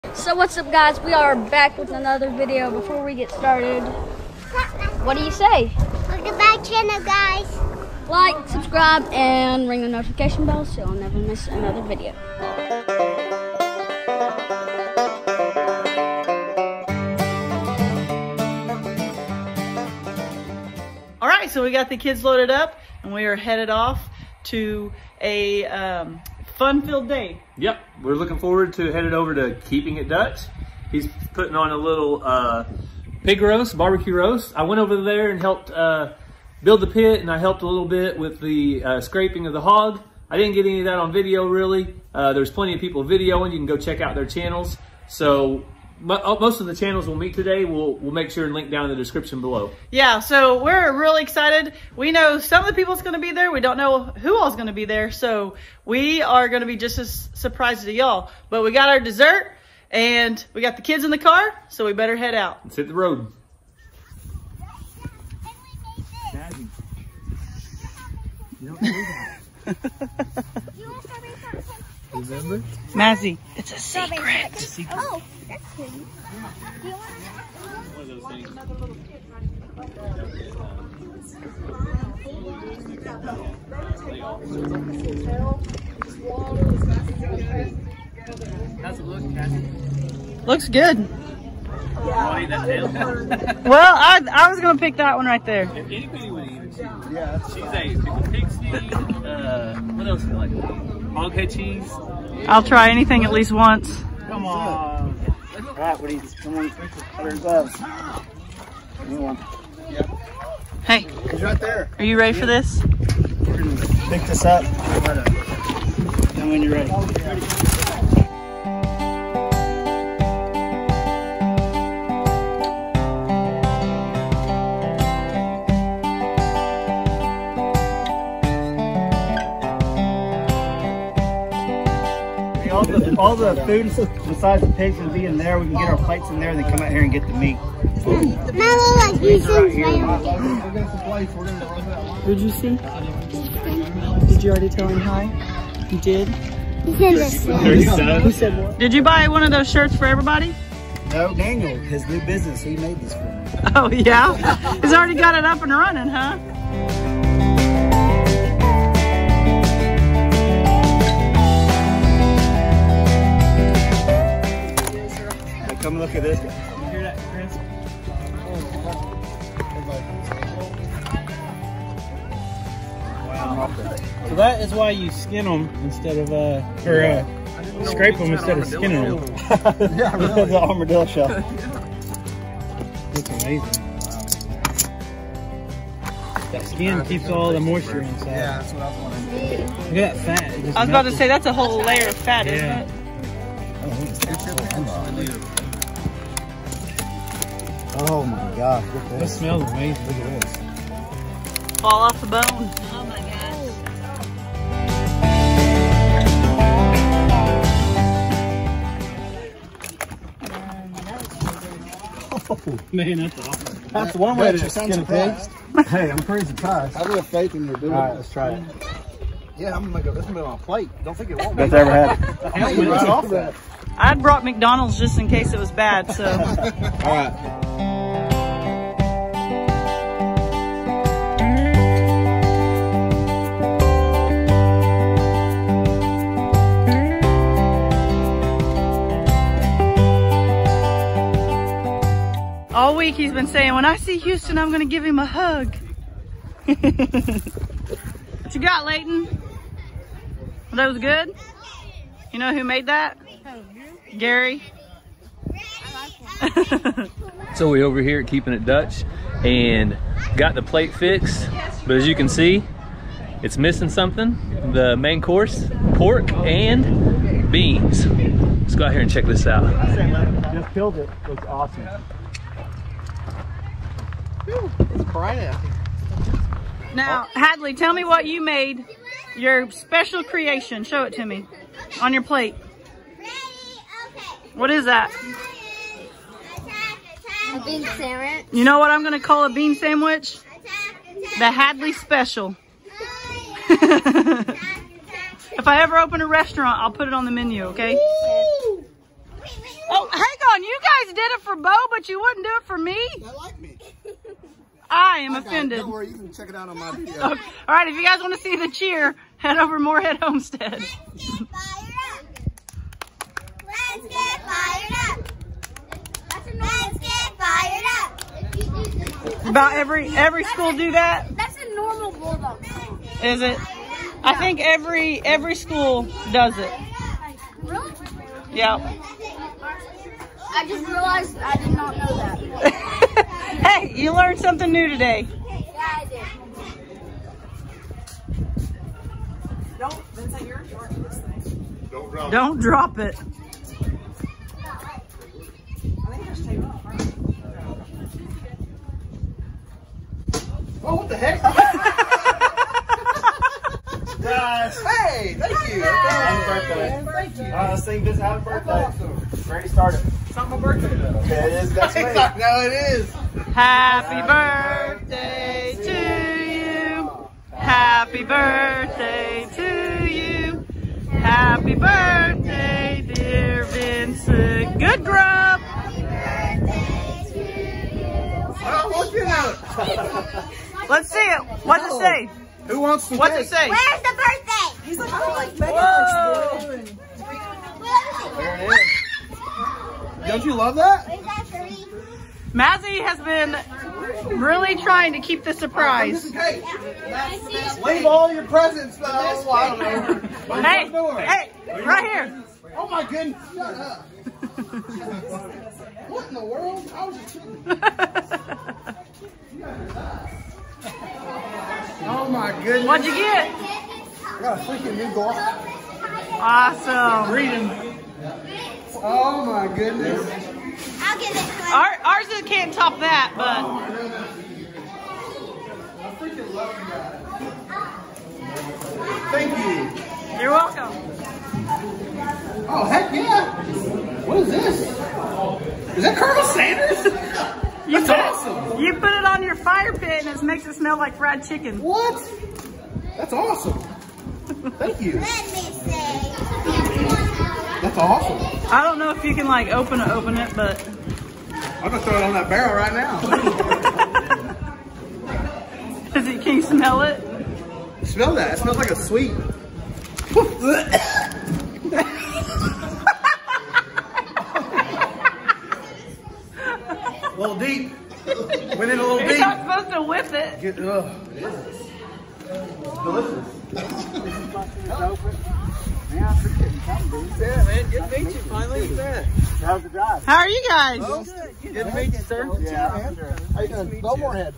So what's up, guys? We are back with another video. Before we get started, what do you say? Look at my channel, guys. Like, subscribe, and ring the notification bell so you'll never miss another video. All right, so we got the kids loaded up and we are headed off to a fun-filled day. Yep, we're looking forward to headed over to Keeping It Dutch. He's putting on a little pig roast, barbecue roast. I went over there and helped build the pit, and I helped a little bit with the scraping of the hog. I didn't get any of that on video, really. There's plenty of people videoing. You can go check out their channels. So most of the channels we'll meet today, we'll make sure and link down in the description below. Yeah, so we're really excited. We know some of the people's going to be there. We don't know who all's going to be there. So we are going to be just as surprised as y'all. But we got our dessert and we got the kids in the car, so we better head out. Let's hit the road. You don't do that. Remember? Mazzy, it's a secret. Oh, that's good. One of those things. How's it look, Cassie? Looks good. Want that tail? Well, I was going to pick that one right there. If anybody would eat it, she's a pig sneak. What else do you like? Hog head cheese. I'll try anything at least once. Come on. All right, what do you, come on, put your gloves. Anyone? Yep. Hey, He's right there. are you ready for this? We're gonna pick this up. And when you're ready. All the food besides the pigs will be in there. We can get our plates in there and then come out here and get the meat. Who'd you see? Did you already tell him hi? You did? Who said what? Did you buy one of those shirts for everybody? No, Daniel, his new business, he made this for me. Oh, yeah? He's already got it up and running, huh? Come look at this guy. You hear that, Chris? Wow. So that is why you skin them instead of, scrape them instead of skinning them. Yeah, really. The armadillo shell. Looks amazing. That skin keeps all the moisture inside. Yeah, that's what I was wondering. Look at that fat. It just I was about to melted. say, that's a whole layer of fat, isn't Yeah. it? Oh my gosh, look at That this. smells amazing. Look at this. Fall off the bone. Oh my gosh. Man, that's awesome. That's one way to skin a pig. Hey, I'm pretty surprised. I have faith in your ability. All right, let's try it. Yeah, I'm gonna make this on a plate. Don't think it won't be. That's ever had it. Right off that. I'd brought McDonald's just in case it was bad, so. All right. All week he's been saying, when I see Houston, I'm gonna give him a hug. What you got, Layton? That was good? You know who made that? Gary. So we over here at Keeping It Dutch and got the plate fixed, but as you can see, it's missing something. The main course, pork and beans. Let's go out here and check this out. Just killed it. Looks awesome. It's crying out here. Now, Hadley, tell me what you made, your special creation. Show it to me on your plate. What is that? A bean sandwich. You know what I'm going to call a bean sandwich? The Hadley Special. If I ever open a restaurant, I'll put it on the menu, okay? Oh, did it for Bo, but you wouldn't do it for me? They like me. I am offended. Don't worry, you can check it out on my video. Okay. All right, if you guys want to see the cheer, head over to Moorhead Homestead. Let's get fired up. Let's get fired up. About every school do that? That's a normal bulldog song. Is it? I think every school does it. Really? Yeah. I just realized I did not know that. Hey, you learned something new today. Yeah, I did. Don't drop it. Oh, what the heck? Guys, hey, thank you. Happy birthday. Thank you. Sing this happy birthday. Awesome. Ready, start it. It's not my birthday though. Okay, it is. That's me. No, it is. Happy birthday to you. Happy birthday to you. Happy birthday, dear Vincent. Good grub. Oh, look at it. Let's see it. What's it say? Who wants to What's it say? Where's the birthday? He's like, Whoa. there it is. Don't you love that? Where's that for me? Mazzy has been really trying to keep the surprise. Hey, leave all your presents though. I don't know. Hey, hey, right here. Oh my goodness. Shut up. What in the world? I was just kidding. Oh my goodness. What'd you get? I got a freaking new door. Awesome. Reading. Oh my goodness. I'll give it to him. Ours can't top that, but. I freaking love you guys. Thank you. You're welcome. Oh heck yeah. What is this? Is that Colonel Sanders? That's awesome. You put it on your fire pit and it makes it smell like fried chicken. What? That's awesome. Thank you. Let me say. That's awesome. I don't know if you can like open it, but. I'm gonna throw it on that barrel right now. Can you smell it? Smell that. It smells like a sweet. A little deep. Went in a little You're deep. not supposed to whip it. It is. Delicious. Yeah, man. Good to meet you. Finally, how's the drive? How are you guys? Good to meet you, sir. Yeah, how you doing? Go Moorhead.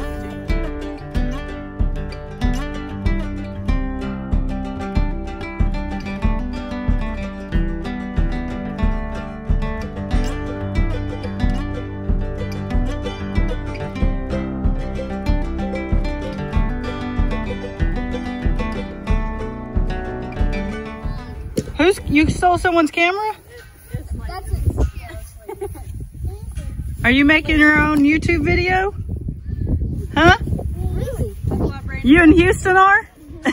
You stole someone's camera? That's it. Are you making your own YouTube video? Huh? Really? You and Houston are?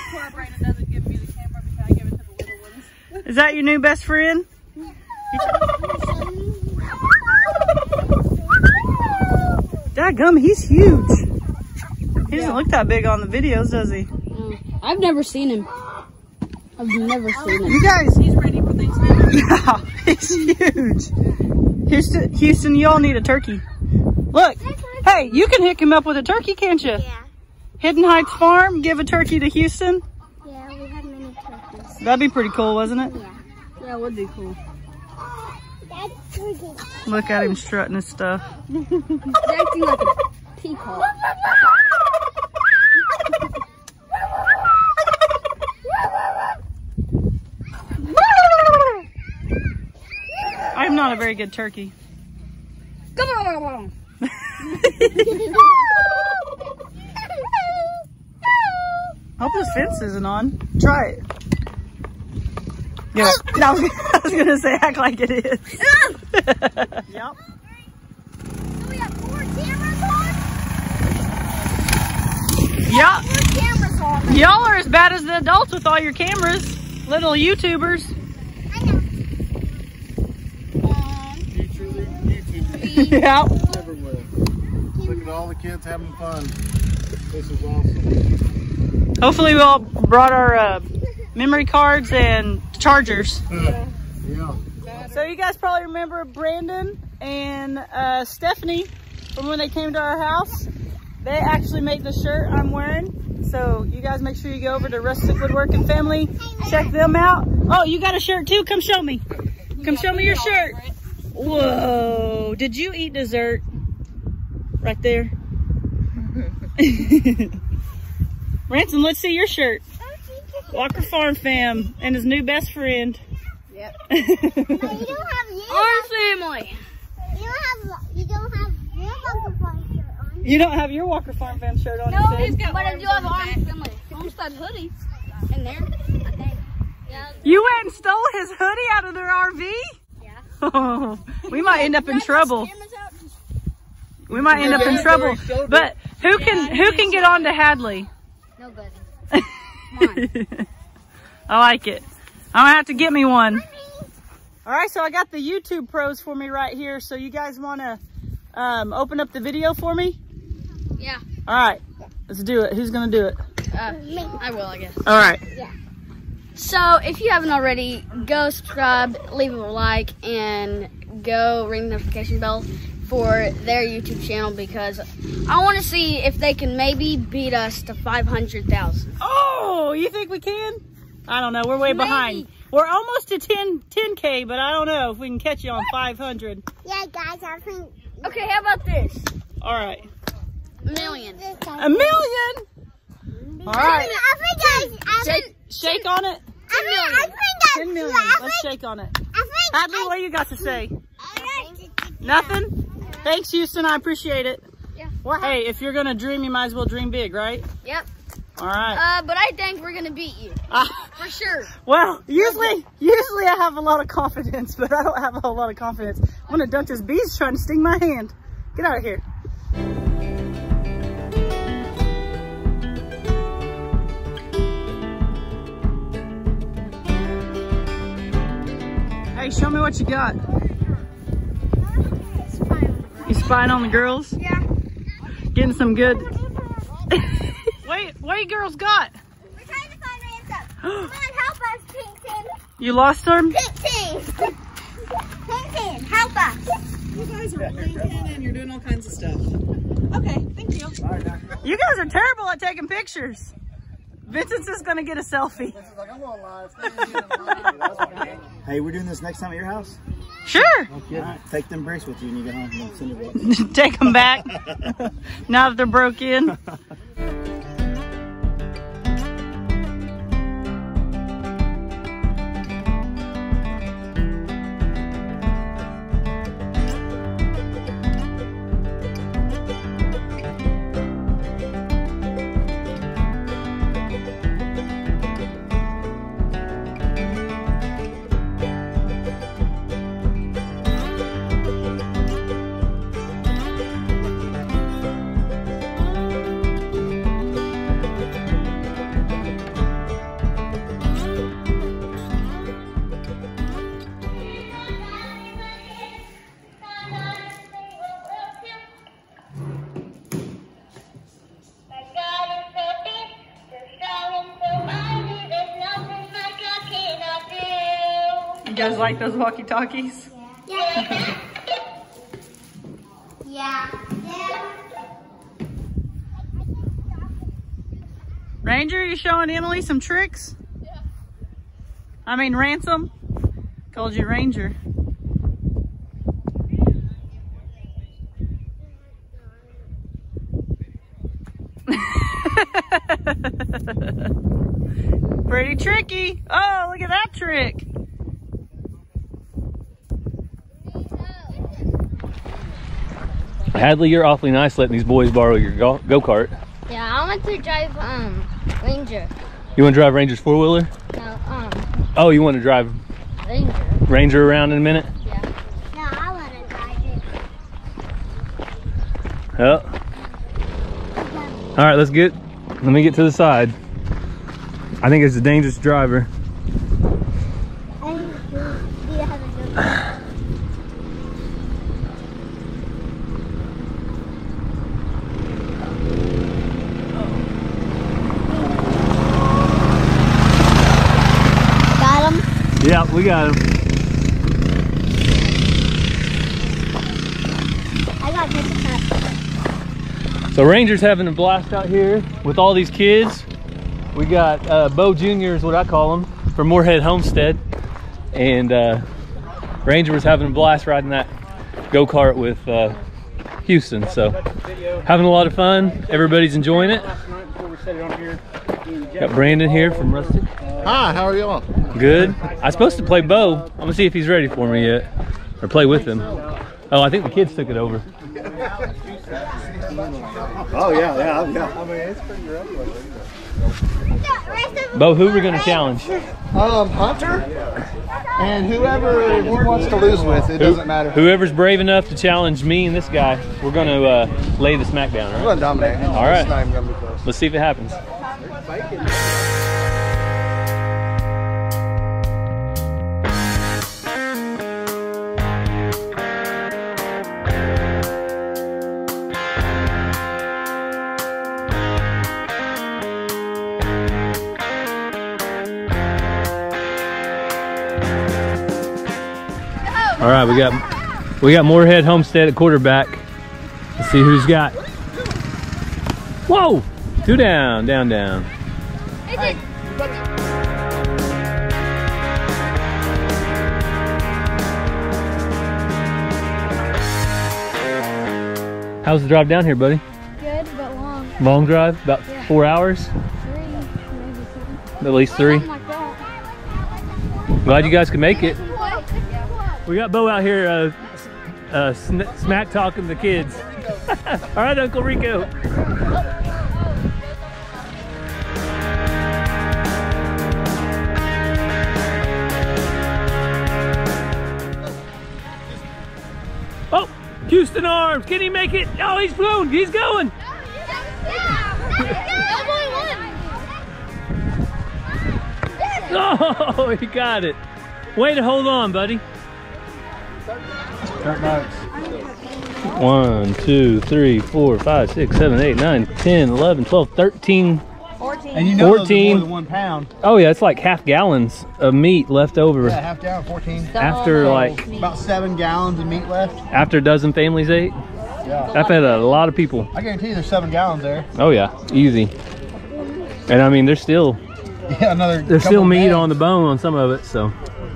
Is that your new best friend? Dadgum, he's huge. He doesn't look that big on the videos, does he? I've never seen him. I've never seen him. You guys, he's ready for Thanksgiving. Yeah, he's huge. Houston, you all need a turkey. Look, hey, you can hook him up with a turkey, can't you? Yeah. Hidden Heights Farm, give a turkey to Houston. Yeah, we have many turkeys. That'd be pretty cool, wasn't it? Yeah. Yeah, it would be cool. That's turkey. Look at him strutting his stuff. He's acting like a peacock. I'm not a very good turkey. Come on! Hope this fence isn't on. Try it. Yeah. No, I was gonna say act like it is. Yep. So we have 4 cameras on? Yep. 4 cameras on. Y'all are as bad as the adults with all your cameras. Little YouTubers. I know. You truly YouTube Yeah. Everywhere. Look at all the kids having fun. This is awesome. Hopefully we all brought our memory cards and chargers. Yeah. So you guys probably remember Brandon and Stephanie from when they came to our house. They actually made the shirt I'm wearing. So you guys make sure you go over to Rustic Woodworking Family. Check them out. Oh, you got a shirt too? Come show me. Come show me your shirt. Whoa. Did you eat dessert? Right there. Ransom, let's see your shirt. Walker Farm Fam and his new best friend. Yep. Our family. You don't have your Walker Farm shirt on. You don't have your Walker Farm Fam shirt on. No, he's got but I do have our family. Homestead hoodie in there, I think. Yeah. You went and stole his hoodie out of their RV? Yeah. Oh, we might end up in trouble. We might end up in trouble. But who can get on to Hadley? Nobody. I like it. I'm gonna have to get me one. All right, so I got the YouTube pros for me right here. So you guys wanna open up the video for me? Yeah. All right, let's do it. Who's gonna do it? Me. I will, I guess. All right. Yeah. So if you haven't already, go subscribe, leave a like, and go ring the notification bell for their YouTube channel because I want to see if they can maybe beat us to 500,000. Oh, you think we can? I don't know. We're way behind. We're almost to 10K, but I don't know if we can catch you on 500. Yeah, guys, I think. Okay, how about this? All right. $1 million. $1 million? All right. I think Shake on it. 10 million. Let's shake on it. Hadley, what do you got to say? Nothing? Thanks, Houston. I appreciate it. Yeah. Well, hey, if you're going to dream, you might as well dream big, right? Yep. All right. But I think we're going to beat you. For sure. Well, usually I have a lot of confidence, but I don't have a whole lot of confidence. I'm going to dunk this bee's trying to sting my hand. Get out of here. Hey, show me what you got. You spying on the girls? Yeah. Getting some good. Wait, what you girls got? We're trying to find Ransom. Come on, help us, Pinkton. You lost them? Pinkton, help us. You guys are blinking and you're doing all kinds of stuff. Okay, thank you. You guys are terrible at taking pictures. Vincent's just gonna get a selfie. Hey, we're doing this next time at your house? Sure. All right, take them bricks with you when you get home and send it back. Take them back. Now that they're broke in. You guys like those walkie-talkies? Yeah. Yeah. Ranger, you showing Emily some tricks? Yeah. I mean, Ransom. Called you Ranger. Pretty tricky. Oh, look at that trick. Hadley, you're awfully nice letting these boys borrow your go-kart. Yeah, I want to drive Ranger. You want to drive Ranger's four-wheeler? No, Oh, you want to drive Ranger around in a minute? Yeah. No, I want to drive it. Oh. All right, let me get to the side. I think it's a dangerous driver. Do you have a good Yeah, we got him. I got this. So Ranger's having a blast out here with all these kids. We got Bo Jr. is what I call him, from Moorhead Homestead. And Ranger was having a blast riding that go-kart with Houston. So having a lot of fun. Everybody's enjoying it. Got Brandon here from Rustic. Hi, how are y'all? Good. I was supposed to play Bo. I'm gonna see if he's ready for me yet, or play with him. Oh, I think the kids took it over. Oh yeah. I mean, it's pretty rough. Bo, who are we gonna challenge? Hunter, and whoever he wants to lose with, it doesn't matter. Whoever's brave enough to challenge me and this guy, we're gonna lay the smack down. We're gonna dominate. All right. It's not even gonna be close. Let's see if it happens. All right, we got Moorhead Homestead at quarterback. Let's see who's got. Whoa! 2 down, down. How's the drive down here, buddy? Good, but long. Long drive, about 4 hours. 3, maybe 7. At least 3. Something like that. Glad you guys could make it. We got Bo out here smack talking the kids. All right, Uncle Rico. Oh, Houston Arms, can he make it? Oh, he's flown, he's going. Oh, he got it. Way to hold on, buddy. Start marks. 1, 2, 3, 4, 5, 6, 7, 8, 9, 10, 11, 12, 13, 14. And you know 14. more than 1 pound. Oh yeah, it's like half gallons of meat left over. Yeah, half gallon, 14. After like About 7 gallons of meat left. after a dozen families ate. Yeah. I've had a lot of people. I guarantee you there's 7 gallons there. Oh yeah, easy. And I mean, there's still There's still meat on the bone on some of it. So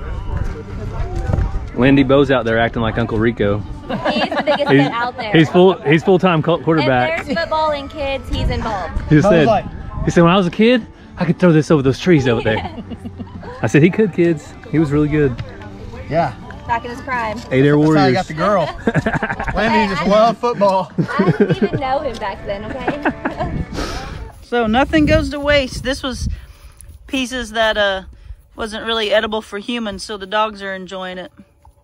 Lindy Bo's out there acting like Uncle Rico. He's the biggest hit out there. He's full-time quarterback. If there's football and kids, he's involved. He said when I was a kid, I could throw this over those trees over there. I said he could, kids. He was really good. Yeah. Back in his prime. 8 Air Warriors. That's how you got the girl. Lindy just loved football. I didn't even know him back then, okay? So nothing goes to waste. This was pieces that wasn't really edible for humans, so the dogs are enjoying it.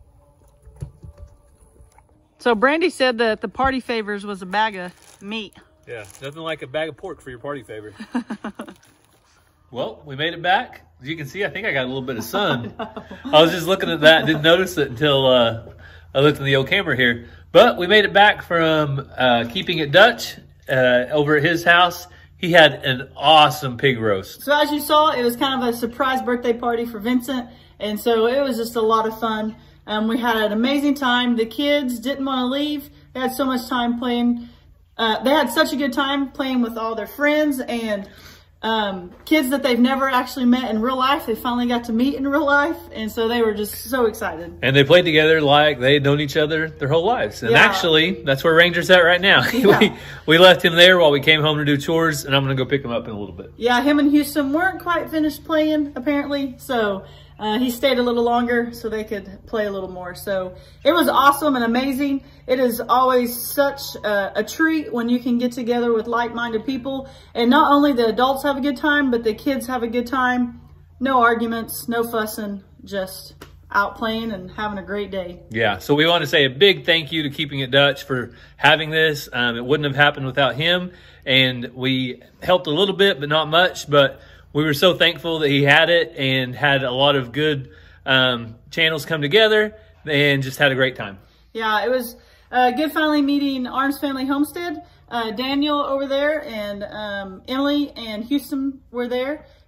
So Brandy said that the party favors was a bag of meat. Yeah, nothing like a bag of pork for your party favor. Well, we made it back. As you can see, I think I got a little bit of sun. I was just looking at that, didn't notice it until I looked in the old camera here. But we made it back from Keeping It Dutch over at his house. He had an awesome pig roast. So as you saw, it was kind of a surprise birthday party for Vincent. And so it was just a lot of fun. We had an amazing time. The kids didn't want to leave. They had so much time playing. They had such a good time playing with all their friends and kids that they've never actually met in real life. They finally got to meet in real life. And so they were just so excited. And they played together like they had known each other their whole lives. And actually, that's where Ranger's at right now. Yeah. we left him there while we came home to do chores, and I'm going to go pick him up in a little bit. Yeah, him and Houston weren't quite finished playing, apparently. So he stayed a little longer so they could play a little more. So it was awesome and amazing. It is always such a treat when you can get together with like-minded people. And not only the adults have a good time, but the kids have a good time. No arguments, no fussing, just out playing and having a great day. Yeah, so we want to say a big thank you to Keeping It Dutch for having this. It wouldn't have happened without him. And we helped a little bit, but not much. But we were so thankful that he had it and had a lot of good channels come together and just had a great time. Yeah, it was good finally meeting Arms Family Homestead. Daniel over there and Emily and Houston were there.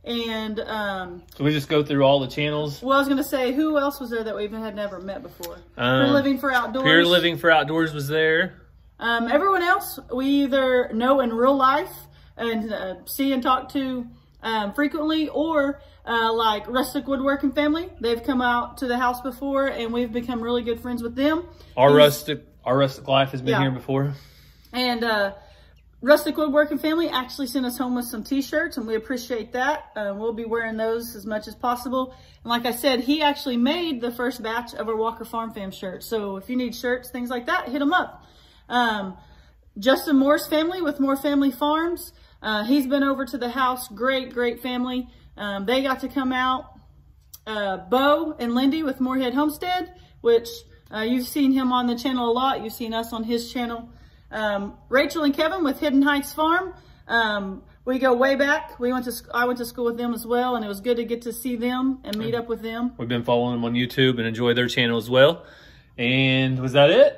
And so we just go through all the channels. well, I was gonna say, who else was there that we had never met before? Pure Living for Outdoors. Pure Living for Outdoors was there. Everyone else we either know in real life and see and talk to frequently, or like Rustic Woodworking Family. They've come out to the house before, and we've become really good friends with them. Our Rustic Life has been here before. And Rustic Woodworking Family actually sent us home with some t-shirts, and we appreciate that. We'll be wearing those as much as possible. And like I said, he actually made the first batch of our Walker Farm Fam shirts. So if you need shirts, things like that, hit him up. Justin Moore's family with Moore Family Farms. He's been over to the house. Great family. They got to come out. Bo and Lindy with Moorhead Homestead, which you've seen him on the channel a lot. You've seen us on his channel. Rachel and Kevin with Hidden Heights Farm. We go way back. I went to school with them as well, and it was good to get to see them and meet up with them. We've been following them on YouTube and enjoy their channel as well. And was that it?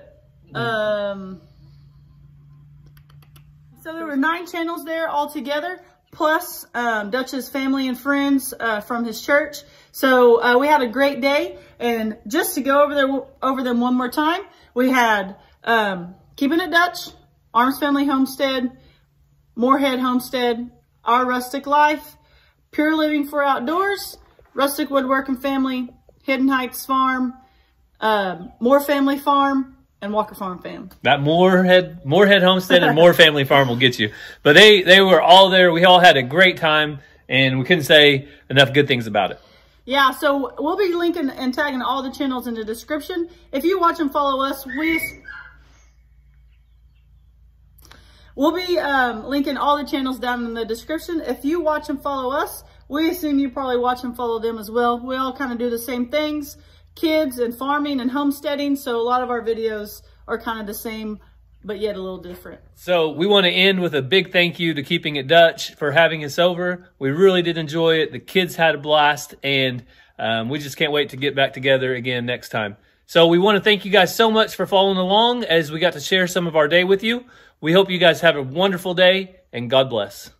So there were 9 channels there all together, plus Dutch's family and friends from his church. So we had a great day. And just to go over them one more time, we had Keeping It Dutch, Arms Family Homestead, Moorhead Homestead, Our Rustic Life, Pure Living for Outdoors, Rustic Woodworking Family, Hidden Heights Farm, Moore Family Farm, and Walker Farm Fam. That Moorhead Homestead and Moore Family Farm will get you. But they were all there. We all had a great time, and we couldn't say enough good things about it. Yeah, so we'll be linking and tagging all the channels in the description. If you watch and follow us, we'll be linking all the channels down in the description. If you watch and follow us, we assume you probably watch and follow them as well. We all kind of do the same things, kids and farming and homesteading. So a lot of our videos are kind of the same, but yet a little different. So we want to end with a big thank you to Keeping It Dutch for having us over. We really did enjoy it. The kids had a blast, and we just can't wait to get back together again next time. So we want to thank you guys so much for following along as we got to share some of our day with you. We hope you guys have a wonderful day, and God bless.